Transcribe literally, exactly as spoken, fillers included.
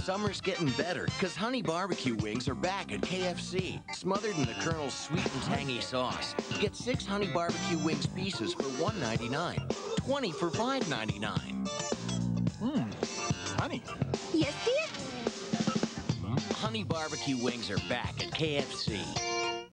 Summer's getting better, because Honey B B Q Wings are back at K F C, smothered in the Colonel's sweet and tangy sauce. Get six Honey B B Q Wings pieces for one ninety-nine, twenty for five ninety-nine. Mmm, honey. Yes, dear? Honey B B Q Wings are back at K F C.